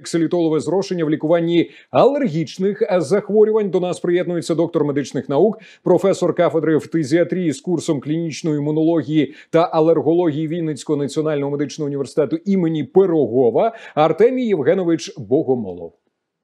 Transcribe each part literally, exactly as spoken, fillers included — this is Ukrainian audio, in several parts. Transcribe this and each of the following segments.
ксилітолове зрошення в лікуванні алергічних захворювань. До нас приєднується доктор медичних наук, професор кафедри фтизіатрії з курсом клінічної імунології та алергології Вінницького національного медичного університету імені Пирогова Артемій Євгенович Богомолов.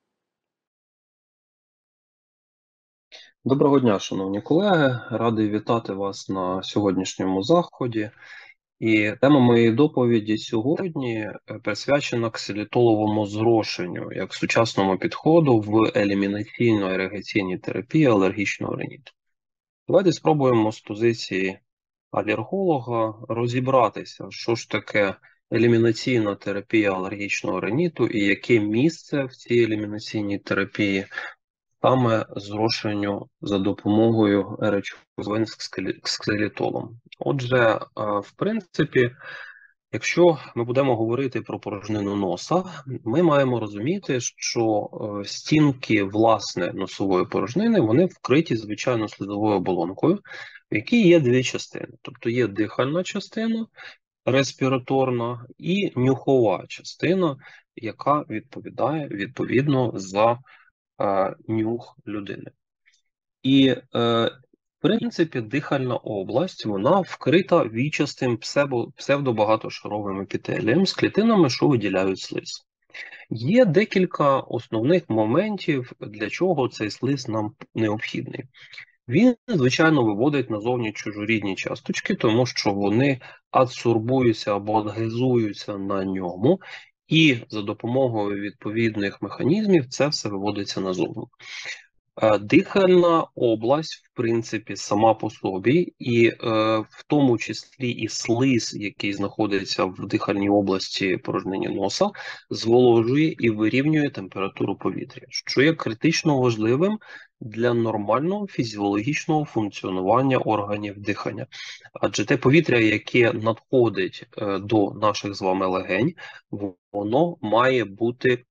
Доброго дня, шановні колеги. Радий вітати вас на сьогоднішньому заході. І тема моєї доповіді сьогодні присвячена ксилітоловому зрошенню як сучасному підходу в елімінаційно-іригаційній терапії алергічного риніту. Давайте спробуємо з позиції алерголога розібратися, що ж таке елімінаційна терапія алергічного риніту і яке місце в цій елімінаційній терапії саме зрошенню за допомогою речовин з ксилітолом. Отже, в принципі, якщо ми будемо говорити про порожнину носа, ми маємо розуміти, що стінки, власне, носової порожнини, вони вкриті звичайно слизовою оболонкою, в якій є дві частини. Тобто є дихальна частина, респіраторна, і нюхова частина, яка відповідає, відповідно, за е, нюх людини. І, е, в принципі, дихальна область, вона вкрита вічастим псевдобагатошаровим епітелієм з клітинами, що виділяють слиз. Є декілька основних моментів, для чого цей слиз нам необхідний. Він, звичайно, виводить назовні чужорідні часточки, тому що вони адсорбуються або адгезуються на ньому, і за допомогою відповідних механізмів це все виводиться назовні. Дихальна область, в принципі, сама по собі, і е, в тому числі і слиз, який знаходиться в дихальній області порожнини носа, зволожує і вирівнює температуру повітря, що є критично важливим для нормального фізіологічного функціонування органів дихання. Адже те повітря, яке надходить е, до наших з вами легень, воно має бути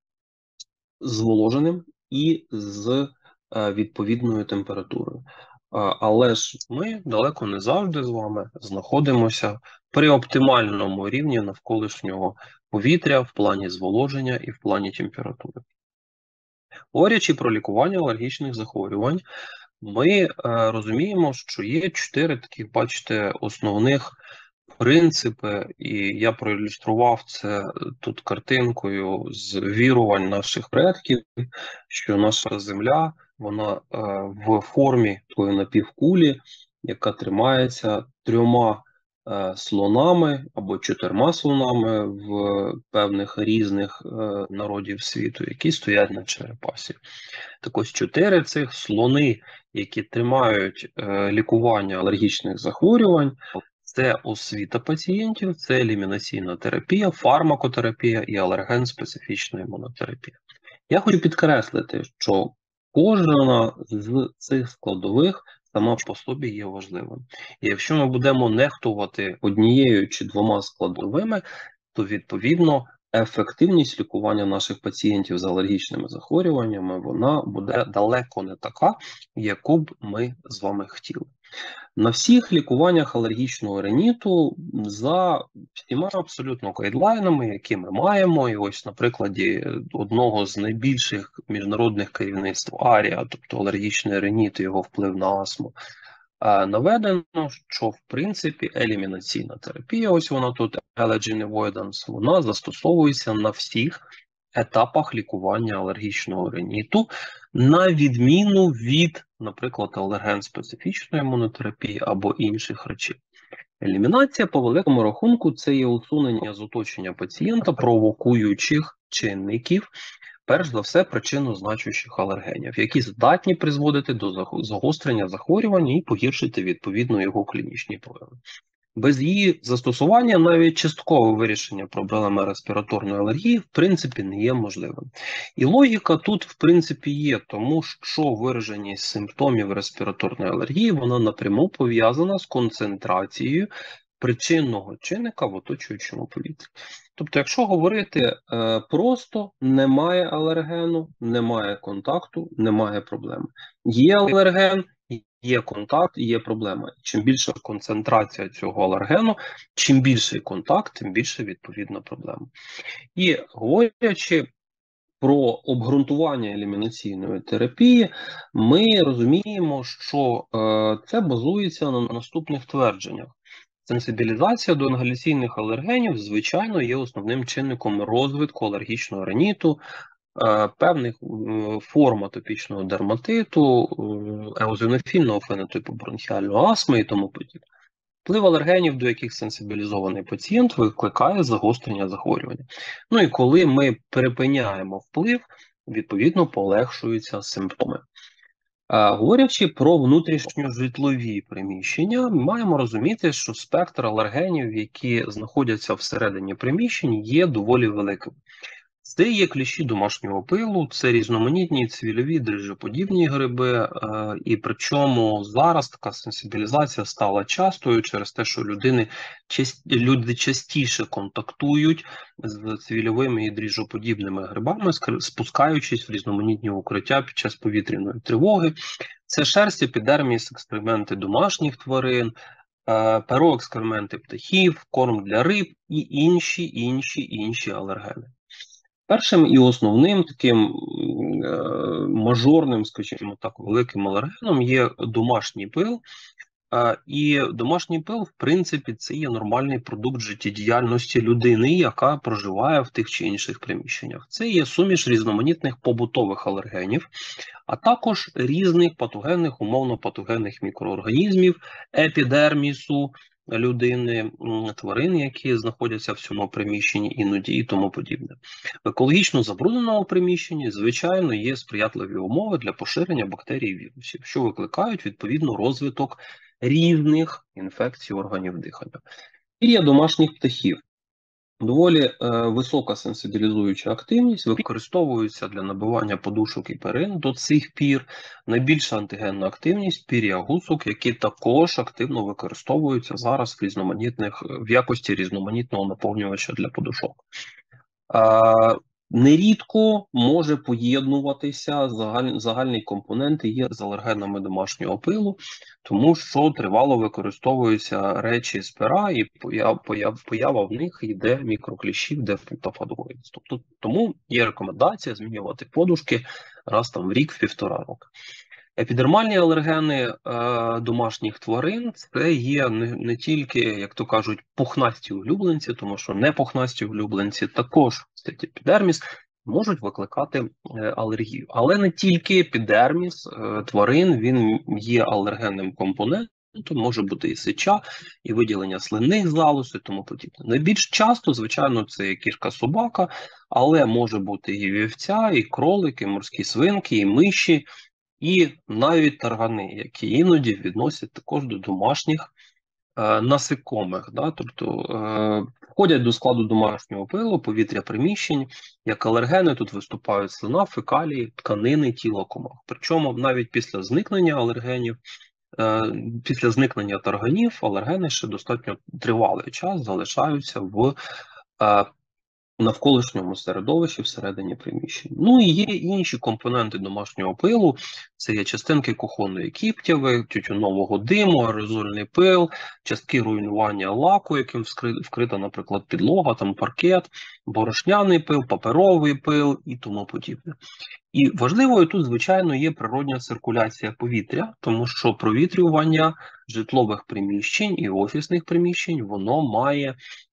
зволоженим і з відповідною температурою. Але ж ми далеко не завжди з вами знаходимося при оптимальному рівні навколишнього повітря в плані зволоження і в плані температури. Говорячи про лікування алергічних захворювань, ми е, розуміємо, що є чотири таких, бачите, основних принципи, і я проілюстрував це тут картинкою з вірувань наших предків, що наша земля, вона е, в формі такої напівкулі, яка тримається трьома е, слонами або чотирма слонами в певних різних е, народів світу, які стоять на черепасі. Так ось чотири цих слони, які тримають е, лікування алергічних захворювань, це освіта пацієнтів, це елімінаційна терапія, фармакотерапія і алерген-специфічна імунотерапія. Я хочу підкреслити, що кожна з цих складових сама по собі є важливим. І якщо ми будемо нехтувати однією чи двома складовими, то відповідно ефективність лікування наших пацієнтів з алергічними захворюваннями, вона буде далеко не така, яку б ми з вами хотіли. На всіх лікуваннях алергічного риніту за всіма абсолютно гайдлайнами, які ми маємо, і ось на прикладі одного з найбільших міжнародних керівництв арія, тобто алергічний риніт і його вплив на астму, наведено, що в принципі елімінаційна терапія, ось вона тут, allergen avoidance, вона застосовується на всіх етапах лікування алергічного риніту, на відміну від, наприклад, алерген-специфічної імунотерапії або інших речей. Елімінація, по великому рахунку, це є усунення з оточення пацієнта провокуючих чинників, перш за все причинно-значущих алергенів, які здатні призводити до загострення захворювання і погіршити відповідно його клінічні прояви. Без її застосування навіть часткове вирішення проблеми респіраторної алергії в принципі не є можливим. І логіка тут в принципі є, тому що вираженість симптомів респіраторної алергії, вона напряму пов'язана з концентрацією причинного чинника в оточуючому повітрі. Тобто, якщо говорити е, просто, немає алергену, немає контакту, немає проблеми. Є алерген, є контакт, є проблема. Чим більша концентрація цього алергену, чим більший контакт, тим більше відповідна проблема. І говорячи про обґрунтування елімінаційної терапії, ми розуміємо, що е, це базується на наступних твердженнях. Сенсибілізація до інгаляційних алергенів, звичайно, є основним чинником розвитку алергічного риніту, е, певних е, форм атопічного дерматиту, е, еозинофільного фенотипу бронхіальної астми і тому подібне. Вплив алергенів, до яких сенсибілізований пацієнт, викликає загострення захворювання. Ну і коли ми припиняємо вплив, відповідно полегшуються симптоми. А, говорячи про внутрішньожитлові приміщення, ми маємо розуміти, що спектр алергенів, які знаходяться всередині приміщень, є доволі великим. Це є кліщі домашнього пилу, це різноманітні цвільові дрижжеподібні гриби, е, і причому зараз така сенсибілізація стала частою через те, що людини, часті, люди частіше контактують з цвільовими і дріжджоподібними грибами, спускаючись в різноманітні укриття під час повітряної тривоги. Це шерсть, епідерміс, експерименти домашніх тварин, е, пероексперименти птахів, корм для риб і інші, інші, інші алергени. Першим і основним таким е, мажорним, скажімо так, великим алергеном є домашній пил. Е, і домашній пил, в принципі, це є нормальний продукт життєдіяльності людини, яка проживає в тих чи інших приміщеннях. Це є суміш різноманітних побутових алергенів, а також різних патогенних, умовно-патогенних мікроорганізмів, епідермісу людини, тварин, які знаходяться в цьому приміщенні іноді і тому подібне. В екологічно забрудненому приміщенні, звичайно, є сприятливі умови для поширення бактерій і вірусів, що викликають, відповідно, розвиток різних інфекцій органів дихання. І є домашніх птахів. Доволі е, висока сенсибілізуюча активність, використовується для набивання подушок і перин до цих пір. Найбільша антигенна активність пір'я гусок, які також активно використовуються зараз в різноманітних в якості різноманітного наповнювача для подушок. Е, Нерідко може поєднуватися загаль, загальні компоненти є з алергенами домашнього пилу, тому що тривало використовуються речі з пера, і появ, появ, поява в них йде мікрокліщів, де пентафадоїдс. Тобто, тому є рекомендація змінювати подушки раз там в рік, в півтора року. Епідермальні алергени е, домашніх тварин – це є не, не тільки, як то кажуть, пухнасті улюбленці, тому що непухнасті улюбленці також, кстати, епідерміс, можуть викликати е, алергію. Але не тільки епідерміс е, тварин, він є алергенним компонентом, може бути і сеча, і виділення слинних залоз і тому подібне. Найбільш часто, звичайно, це кішка собака, але може бути і вівця, і кролики, і морські свинки, і миші, і навіть таргани, які іноді відносять також до домашніх е, насекомих. Да? Тобто е, входять до складу домашнього пилу, повітря приміщень, як алергени тут виступають слина, фекалії, тканини, тіла комах. Причому навіть після зникнення алергенів, е, після зникнення тарганів, алергени ще достатньо тривалий час залишаються в е, навколишньому середовищі всередині приміщень. Ну і є інші компоненти домашнього пилу, це є частинки кухонної кіптяви, тютюнового диму, аерозольний пил, частки руйнування лаку, яким вкрита, наприклад, підлога, там паркет, борошняний пил, паперовий пил і тому подібне. І важливою тут, звичайно, є природня циркуляція повітря, тому що провітрювання житлових приміщень і офісних приміщень, воно має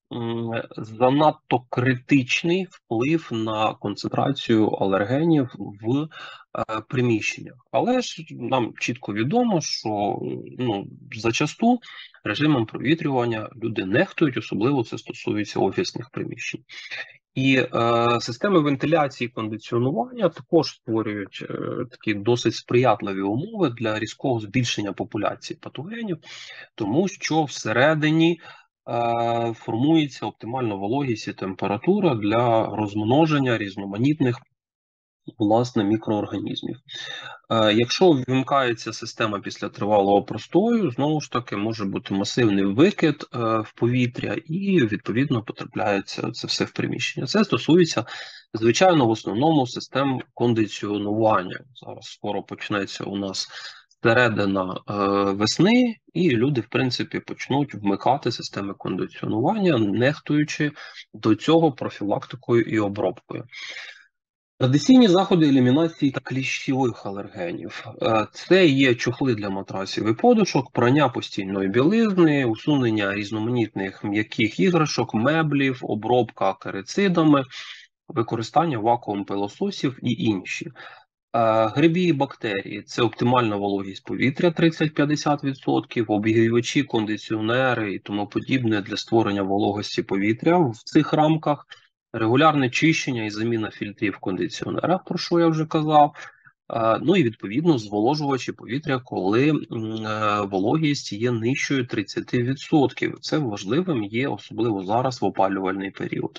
занадто критичний вплив на концентрацію алергенів в е, приміщеннях. Але ж нам чітко відомо, що ну, зачасту режимом провітрювання люди нехтують, особливо це стосується офісних приміщень. І е, системи вентиляції і кондиціонування також створюють е, такі досить сприятливі умови для різкого збільшення популяції патогенів, тому що всередині формується оптимальна вологість і температура для розмноження різноманітних, власне, мікроорганізмів. Якщо ввімкається система після тривалого простою, знову ж таки, може бути масивний викид в повітря і, відповідно, потрапляється це все в приміщення. Це стосується, звичайно, в основному систем кондиціонування. Зараз скоро почнеться у нас середина е, весни, і люди, в принципі, почнуть вмикати системи кондиціонування, нехтуючи до цього профілактикою і обробкою. Традиційні заходи елімінації та кліщових алергенів. Е, Це є чохли для матрасів і подушок, прання постільної білизни, усунення різноманітних м'яких іграшок, меблів, обробка акарицидами, використання вакуум-пилососів і інші. Е, Грибі і бактерії – це оптимальна вологість повітря тридцять-п'ятдесят відсотків, обігрівачі, кондиціонери і тому подібне для створення вологості повітря в цих рамках, регулярне чищення і заміна фільтрів в кондиціонерах, про що я вже казав. Е, Ну і відповідно зволожувачі повітря, коли м, е, вологість є нижчою тридцять відсотків. Це важливим є особливо зараз в опалювальний період.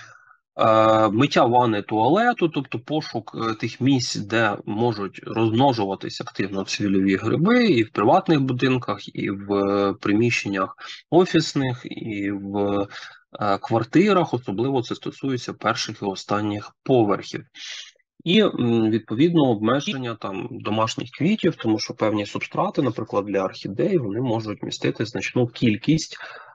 Е, Миття ванни, туалету, тобто пошук е, тих місць, де можуть розмножуватись активно цвільові гриби, і в приватних будинках, і в е, приміщеннях офісних, і в е, квартирах, особливо це стосується перших і останніх поверхів. І м, відповідно обмеження там домашніх квітів, тому що певні субстрати, наприклад, для орхідей, вони можуть містити значну кількість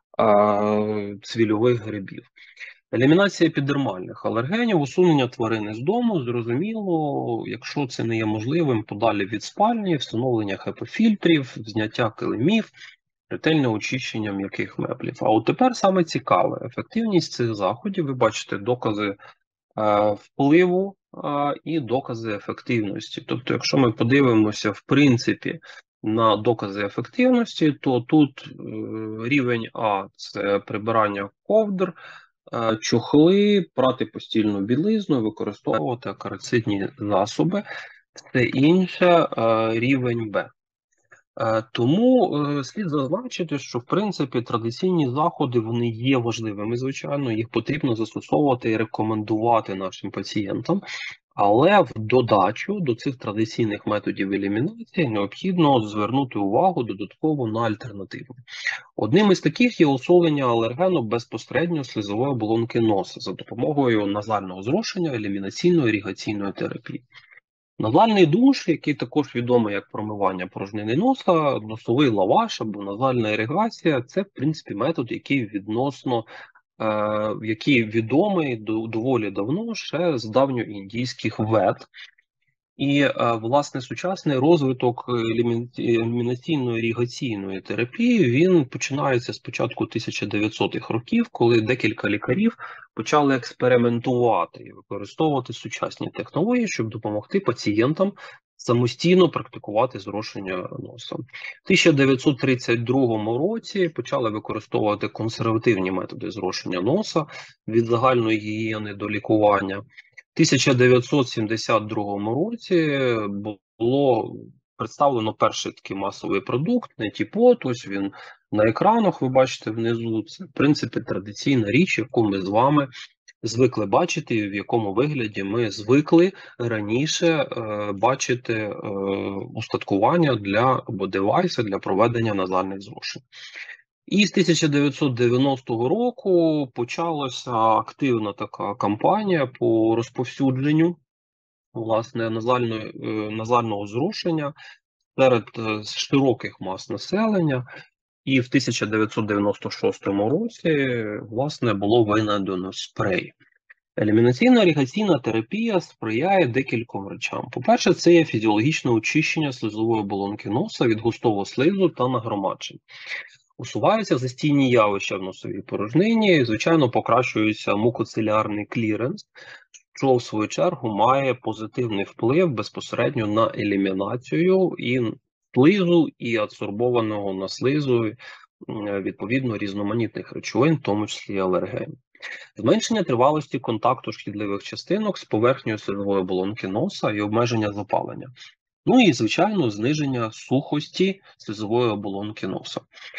е, цвільових грибів. Елімінація епідермальних алергенів, усунення тварини з дому, зрозуміло, якщо це не є можливим, подалі від спальні, встановлення хепофільтрів, зняття килимів, ретельне очищення м'яких меблів. А от тепер саме цікаве, ефективність цих заходів, ви бачите докази е, впливу е, і докази ефективності. Тобто, якщо ми подивимося, в принципі, на докази ефективності, то тут е, рівень А – це прибирання ковдр, е, чохли, прати постільну білизну, використовувати акарицидні засоби. Все інше е, рівень Б. Е, Тому е, слід зазначити, що в принципі традиційні заходи вони є важливими, звичайно, їх потрібно застосовувати і рекомендувати нашим пацієнтам, але в додачу до цих традиційних методів елімінації необхідно звернути увагу додатково на альтернативу. Одним із таких є усунення алергену безпосередньо слизової оболонки носа за допомогою назального зрошення елімінаційно-іригаційної терапії. Назальний душ, який також відомий як промивання порожнини носа, носовий лаваш або назальна іригація – це, в принципі, метод, який відносно, е, який відомий до, доволі давно, ще з давньоіндійських вед. І, е, власне, сучасний розвиток елімінаційно-іригаційної терапії, він починається з початку тисяча дев'ятсотих років, коли декілька лікарів почали експериментувати і використовувати сучасні технології, щоб допомогти пацієнтам самостійно практикувати зрошення носа. В тисяча дев'ятсот тридцять другому році почали використовувати консервативні методи зрошення носа від загальної гігієни до лікування. В тисяча дев'ятсот сімдесят другому році було представлено перший такий масовий продукт, Нетіпот, ось він на екранах, ви бачите внизу. Це, в принципі, традиційна річ, яку ми з вами звикли бачити, в якому вигляді ми звикли раніше е, бачити е, устаткування для або девайси для проведення назальних зрошень. І з тисяча дев'ятсот дев'яностого року почалася активна така кампанія по розповсюдженню власне назальної, е, назального зрошення серед е, широких мас населення. І в тисяча дев'ятсот дев'яносто шостому році власне було винайдено спрей. Елімінаційна іригаційна терапія сприяє декільком речам. По-перше, це є фізіологічне очищення слизової оболонки носа від густого слизу та нагромаджень. Усуваються застійні явища в носовій порожнині, звичайно, покращується мукоцилярний кліренс, що в свою чергу має позитивний вплив безпосередньо на елімінацію і слизу, і адсорбованого на слизу, відповідно, різноманітних речовин, в тому числі алергенів. Зменшення тривалості контакту шкідливих частинок з поверхнею слизової оболонки носа і обмеження запалення. Ну і, звичайно, зниження сухості слизової оболонки носа.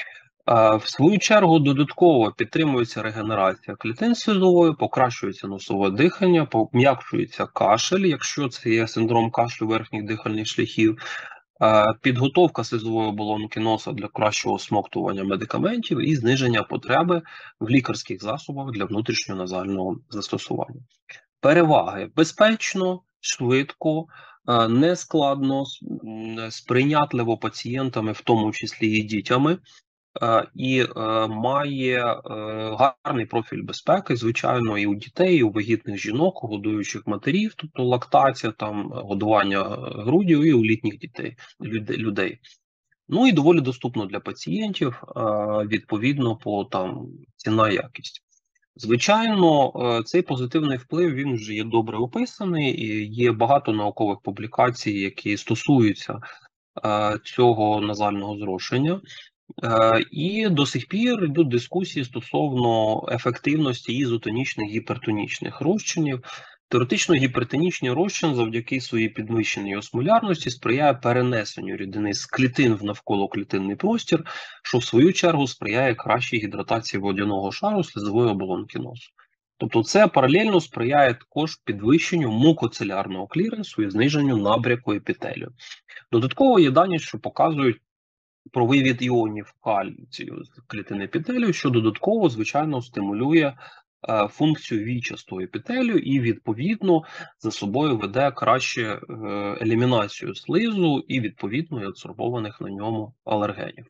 В свою чергу додатково підтримується регенерація клітин слизової, покращується носове дихання, пом'якшується кашель, якщо це є синдром кашлю верхніх дихальних шляхів, підготовка слизової оболонки носа для кращого всмоктування медикаментів і зниження потреби в лікарських засобах для внутрішньоназального застосування. Переваги: безпечно, швидко, нескладно, сприйнятливо пацієнтами, в тому числі і дітями. і е, має е, гарний профіль безпеки, звичайно, і у дітей, і у вагітних жінок, у годуючих матерів, тобто лактація, там годування груддю, і у літніх дітей людей. Ну і доволі доступно для пацієнтів, відповідно по там ціна, якість. Звичайно, цей позитивний вплив, він вже є добре описаний, і є багато наукових публікацій, які стосуються цього назального зрошення. І до сих пір йдуть дискусії стосовно ефективності ізотонічних гіпертонічних розчинів. Теоретично гіпертонічний розчин завдяки своїй підвищеній осмолярності сприяє перенесенню рідини з клітин в навколоклітинний простір, що в свою чергу сприяє кращій гідратації водяного шару слизової оболонки носу. Тобто це паралельно сприяє також підвищенню мукоцелярного кліренсу і зниженню набряку епітелію. Додатково є дані, що показують про вивід іонів кальцію з клітин епітелію, що додатково, звичайно, стимулює е, функцію війчастого епітелію і, відповідно, за собою веде краще е, елімінацію слизу і, відповідно, і адсорбованих на ньому алергенів.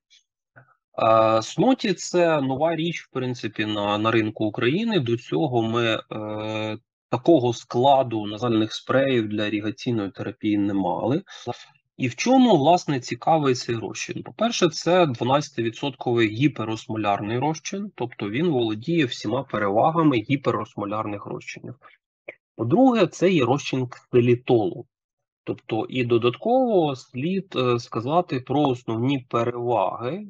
Е, Сноті – це нова річ, в принципі, на, на ринку України. До цього ми е, такого складу назальних спреїв для іригаційної терапії не мали. І в чому, власне, цікавий цей розчин? По-перше, це дванадцятивідсотковий гіперосмолярний розчин, тобто він володіє всіма перевагами гіперосмолярних розчинів. По-друге, це є розчин ксилітолу. Тобто і додатково слід е, сказати про основні переваги е,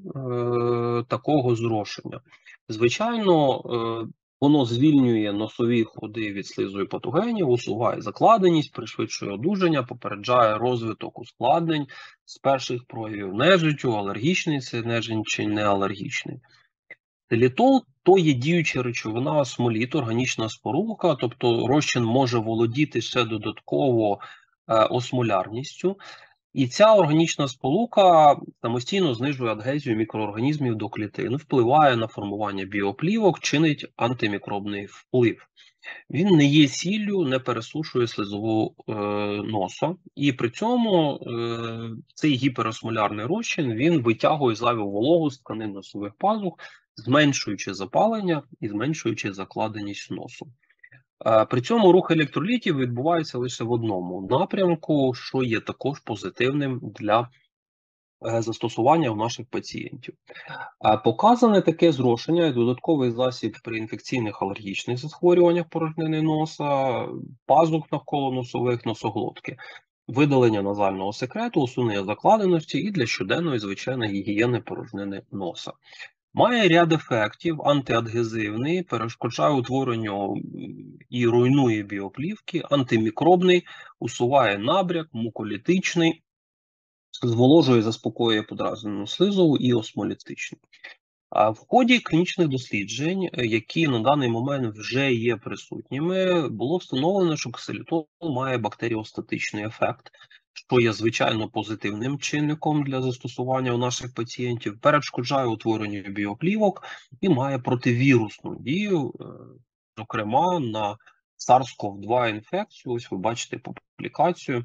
такого зрошення. Звичайно, е, воно звільнює носові ходи від слизу і патогенів, усуває закладеність, пришвидшує одужання, попереджає розвиток ускладнень з перших проявів нежиттю, алергічний це нежить чи неалергічний. Ксилітол – то є діюча речовина осмоліту, органічна сполука, тобто розчин може володіти ще додатково е, осмолярністю. І ця органічна сполука самостійно знижує адгезію мікроорганізмів до клітин, впливає на формування біоплівок, чинить антимікробний вплив. Він не є сіллю, не пересушує слизову е, носа, і при цьому е, цей гіперосмолярний розчин, він витягує зайву вологу з тканин носових пазух, зменшуючи запалення і зменшуючи закладеність носу. При цьому рух електролітів відбувається лише в одному напрямку, що є також позитивним для застосування у наших пацієнтів. Показане таке зрошення як додатковий засіб при інфекційних алергічних захворюваннях порожнини носа, пазух навколо носових, носоглотки, видалення назального секрету, усунення закладеності і для щоденної звичайної гігієни порожнини носа. Має ряд ефектів: антиадгезивний, перешкоджає утворенню і руйнує біоплівки, антимікробний, усуває набряк, муколітичний, зволожує і заспокоює подразнену слизову і осмолітичний. А в ході клінічних досліджень, які на даний момент вже є присутніми, було встановлено, що ксилітол має бактеріостатичний ефект, що є звичайно позитивним чинником для застосування у наших пацієнтів, перешкоджає утворенню біоплівок і має противірусну дію, зокрема на SARS-ков два інфекцію. Ось ви бачите публікацію,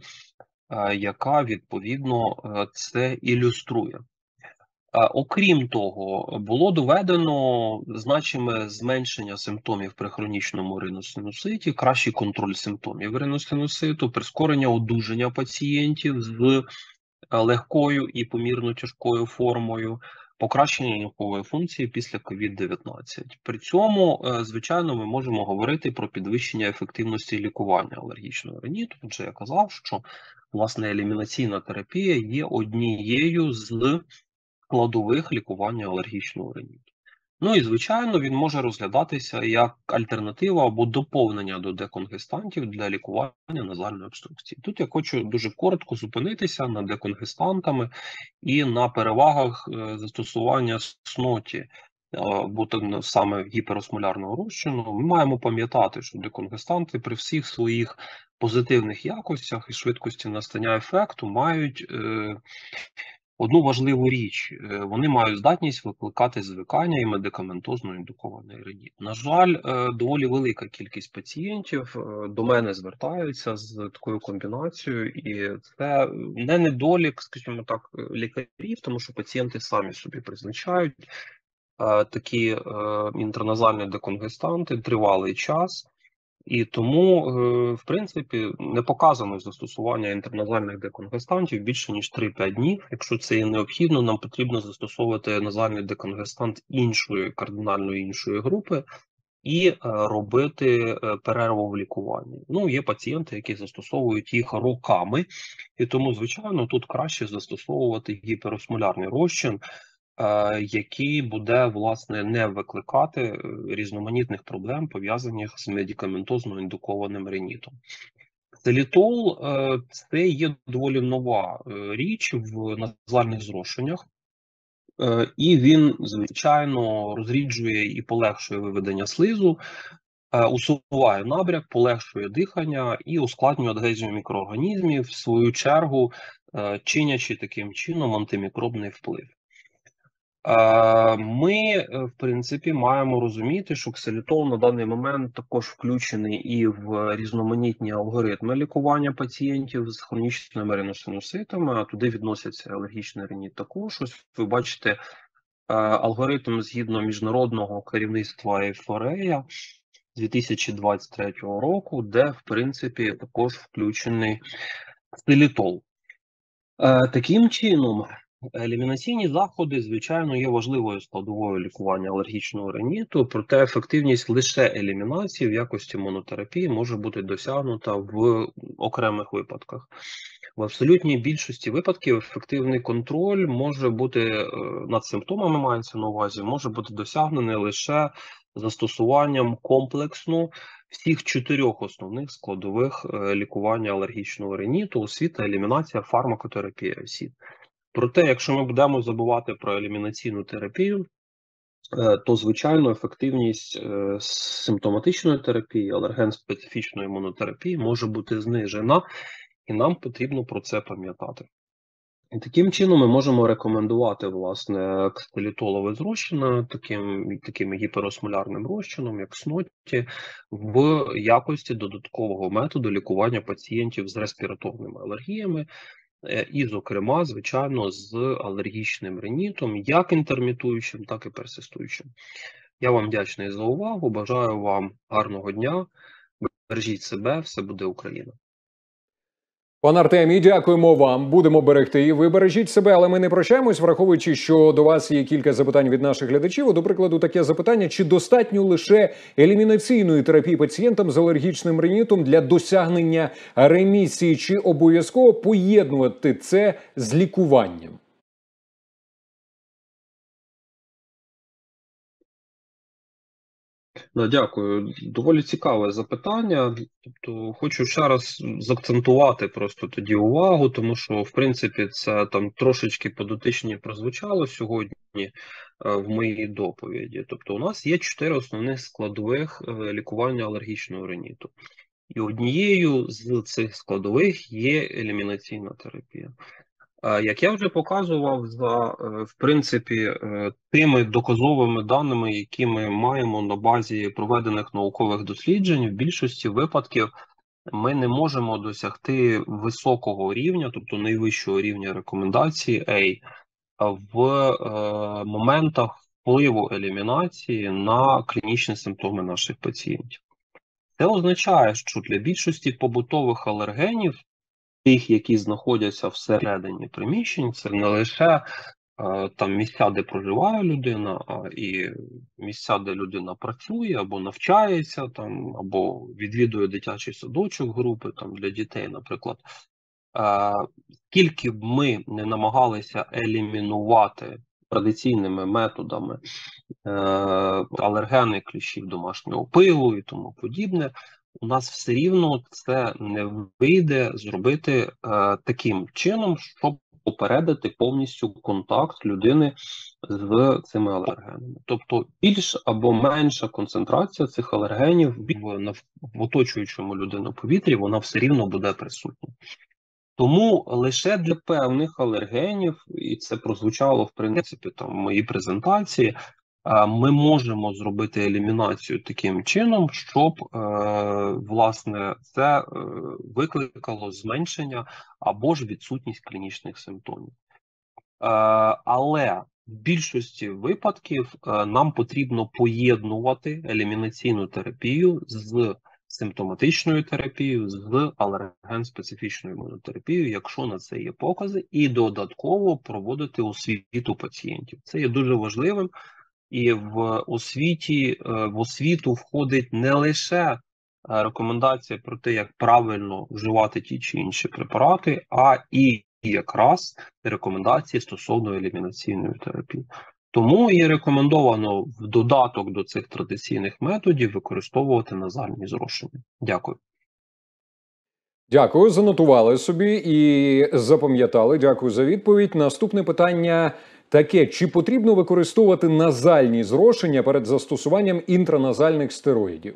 яка відповідно це ілюструє. Окрім того, було доведено значиме зменшення симптомів при хронічному риносинуситі, кращий контроль симптомів риносинуситу, прискорення одужання пацієнтів з легкою і помірно тяжкою формою, покращення ниркової функції після ковід дев'ятнадцять. При цьому, звичайно, ми можемо говорити про підвищення ефективності лікування алергічного риніту, адже я казав, що, власне, елімінаційна терапія є однією з складових лікування алергічного риніту. Ну і, звичайно, він може розглядатися як альтернатива або доповнення до деконгестантів для лікування назальної обструкції. Тут я хочу дуже коротко зупинитися над деконгестантами і на перевагах застосування сноті, або саме гіперосмолярного розчину. Ми маємо пам'ятати, що деконгестанти при всіх своїх позитивних якостях і швидкості настання ефекту мають е, одну важливу річ: вони мають здатність викликати звикання і медикаментозно індукований реніт. На жаль, доволі велика кількість пацієнтів до мене звертаються з такою комбінацією, і це не недолік, скажімо так, лікарів, тому що пацієнти самі собі призначають такі інтраназальні деконгестанти тривалий час. І тому, в принципі, не показано застосування інтраназальних деконгестантів більше, ніж три-п'ять днів. Якщо це є необхідно, нам потрібно застосовувати назальний деконгестант іншої, кардинально іншої групи і робити перерву в лікуванні. Ну, є пацієнти, які застосовують їх роками, і тому, звичайно, тут краще застосовувати гіперосмолярний розчин, який буде, власне, не викликати різноманітних проблем, пов'язаних з медикаментозно індукованим ренітом. Ксилітол – це є доволі нова річ в назальних зрошеннях, і він, звичайно, розріджує і полегшує виведення слизу, усуває набряк, полегшує дихання і ускладнює адгезію мікроорганізмів, в свою чергу чинячи таким чином антимікробний вплив. Ми, в принципі, маємо розуміти, що ксилітол на даний момент також включений і в різноманітні алгоритми лікування пацієнтів з хронічними риносинуситами, а туди відносяться алергічний реніт також. Ось ви бачите алгоритм згідно міжнародного керівництва ейфорея з дві тисячі двадцять третього року, де, в принципі, також включений ксилітол. Таким чином, елімінаційні заходи, звичайно, є важливою складовою лікування алергічного риніту, проте ефективність лише елімінації в якості монотерапії може бути досягнута в окремих випадках. В абсолютній більшості випадків ефективний контроль може бути над симптомами, мається на увазі, може бути досягнений лише застосуванням комплексно всіх чотирьох основних складових лікування алергічного риніту: освіта, елімінація, фармакотерапія, СІД. Проте, якщо ми будемо забувати про елімінаційну терапію, то, звичайно, ефективність симптоматичної терапії, алерген-специфічної монотерапії може бути знижена, і нам потрібно про це пам'ятати. І таким чином ми можемо рекомендувати, власне, ксилітолове зрощення таким, таким гіперосмолярним розчином, як сноті, в якості додаткового методу лікування пацієнтів з респіраторними алергіями, і, зокрема, звичайно, з алергічним ринітом, як інтермітуючим, так і персистуючим. Я вам вдячний за увагу, бажаю вам гарного дня, бережіть себе, все буде Україна. Пане Артемій, дякуємо вам. Будемо берегти і ви бережіть себе, але ми не прощаємось, враховуючи, що до вас є кілька запитань від наших глядачів. До прикладу, таке запитання: чи достатньо лише елімінаційної терапії пацієнтам з алергічним ринітом для досягнення ремісії, чи обов'язково поєднувати це з лікуванням? Да, дякую. Доволі цікаве запитання. Тобто, хочу ще раз заакцентувати просто тоді увагу, тому що, в принципі, це там трошечки подотичні прозвучало сьогодні в моїй доповіді. Тобто, у нас є чотири основних складових лікування алергічного риніту. І однією з цих складових є елімінаційна терапія. Як я вже показував, за, в принципі, тими доказовими даними, які ми маємо на базі проведених наукових досліджень, в більшості випадків ми не можемо досягти високого рівня, тобто найвищого рівня рекомендації А, в е, моментах впливу елімінації на клінічні симптоми наших пацієнтів. Це означає, що для більшості побутових алергенів, тих, які знаходяться всередині приміщень, це не лише е, там місця, де проживає людина, а і місця, де людина працює або навчається, там, або відвідує дитячий садочок, групи там, для дітей, наприклад. Е, скільки б ми не намагалися елімінувати традиційними методами е, алергени кліщів домашнього пилу і тому подібне, у нас все рівно це не вийде зробити е, таким чином, щоб попередити повністю контакт людини з цими алергенами. Тобто більш або менша концентрація цих алергенів в, в оточуючому людину повітрі, вона все рівно буде присутня. Тому лише для певних алергенів, і це прозвучало в принципі там в моїй презентації, ми можемо зробити елімінацію таким чином, щоб е, власне це е, викликало зменшення або ж відсутність клінічних симптомів. Е, але в більшості випадків е, нам потрібно поєднувати елімінаційну терапію з симптоматичною терапією, з алерген-специфічною імунотерапією, якщо на це є покази, і додатково проводити освіту пацієнтів. Це є дуже важливим. І в освіті, в освіту входить не лише рекомендація про те, як правильно вживати ті чи інші препарати, а і якраз рекомендації стосовно елімінаційної терапії. Тому і рекомендовано в додаток до цих традиційних методів використовувати назальні зрошення. Дякую. Дякую, занотували собі і запам'ятали. Дякую за відповідь. Наступне питання таке: чи потрібно використовувати назальні зрошення перед застосуванням інтраназальних стероїдів?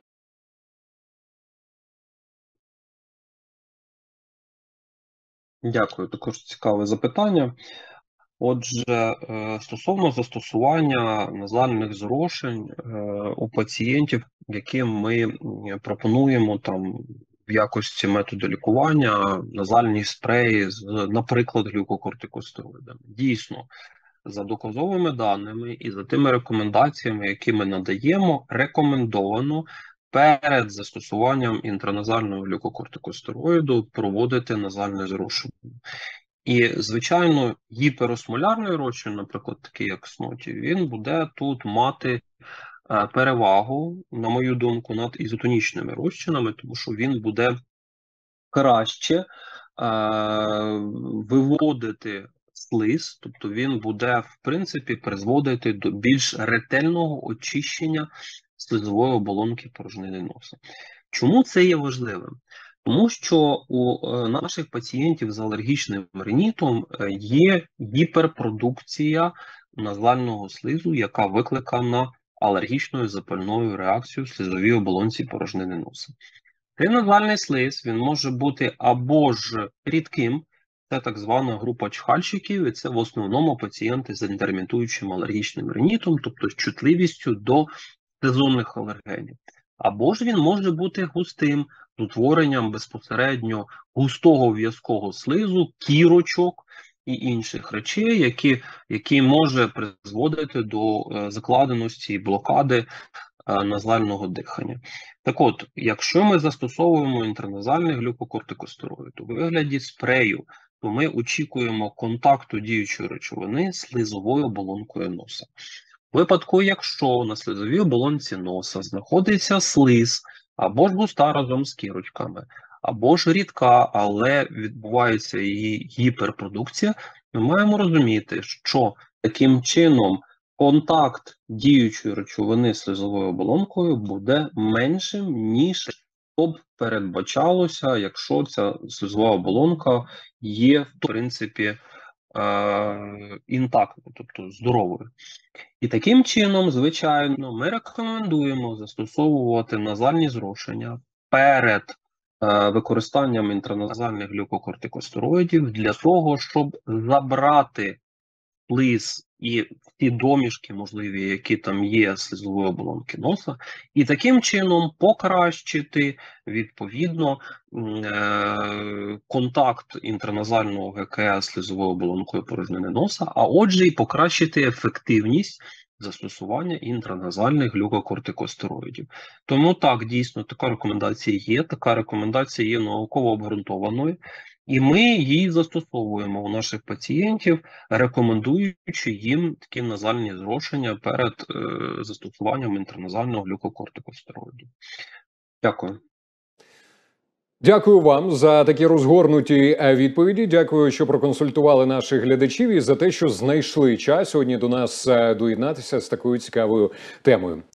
Дякую, також цікаве запитання. Отже, стосовно застосування назальних зрошень у пацієнтів, яким ми пропонуємо там в якості методу лікування назальні спреї з, наприклад, глюкокортикостероїдами. Дійсно, за доказовими даними і за тими рекомендаціями, які ми надаємо, рекомендовано перед застосуванням інтраназального глюкокортикостероїду проводити назальне зрошення. І, звичайно, гіперосмолярний розчин, наприклад, такий як сноті, він буде тут мати е, перевагу, на мою думку, над ізотонічними розчинами, тому що він буде краще е, виводити слиз, тобто він буде, в принципі, призводити до більш ретельного очищення слизової оболонки порожнини носа. Чому це є важливим? Тому що у наших пацієнтів з алергічним ринітом є гіперпродукція назального слизу, яка викликана алергічною запальною реакцією в слизовій оболонці порожнини носа. Цей назальний слиз, він може бути або ж рідким, це так звана група чхальщиків, і це в основному пацієнти з інтермітуючим алергічним ринітом, тобто з чутливістю до сезонних алергенів. Або ж він може бути густим, з утворенням безпосередньо густого в'язкого слизу, кірочок і інших речей, які, які може призводити до е, закладеності і блокади е, назального дихання. Так от, якщо ми застосовуємо інтраназальний глюкокортикостероїд у вигляді спрею, то ми очікуємо контакту діючої речовини з слизовою оболонкою носа. У випадку, якщо на слизовій оболонці носа знаходиться слиз, або ж густа разом з кірочками, або ж рідка, але відбувається її гіперпродукція, ми маємо розуміти, що таким чином контакт діючої речовини з слизовою оболонкою буде меншим, ніж б передбачалося, якщо ця слизова оболонка є, в принципі, інтактною, тобто здоровою. І таким чином, звичайно, ми рекомендуємо застосовувати назальні зрошення перед е, використанням інтраназальних глюкокортикостероїдів для того, щоб забрати слиз і ті домішки, можливі, які там є з слизової оболонки носа, і таким чином покращити, відповідно, е контакт інтраназального ГКС з слизовою оболонкою порожнини носа, а отже і покращити ефективність застосування інтраназальних глюкокортикостероїдів. Тому так, дійсно, така рекомендація є, така рекомендація є науково обґрунтованою, і ми її застосовуємо у наших пацієнтів, рекомендуючи їм такі назальні зрошення перед е, застосуванням інтраназального глюкокортикостероїду. Дякую. Дякую вам за такі розгорнуті відповіді. Дякую, що проконсультували наших глядачів і за те, що знайшли час сьогодні до нас доєднатися з такою цікавою темою.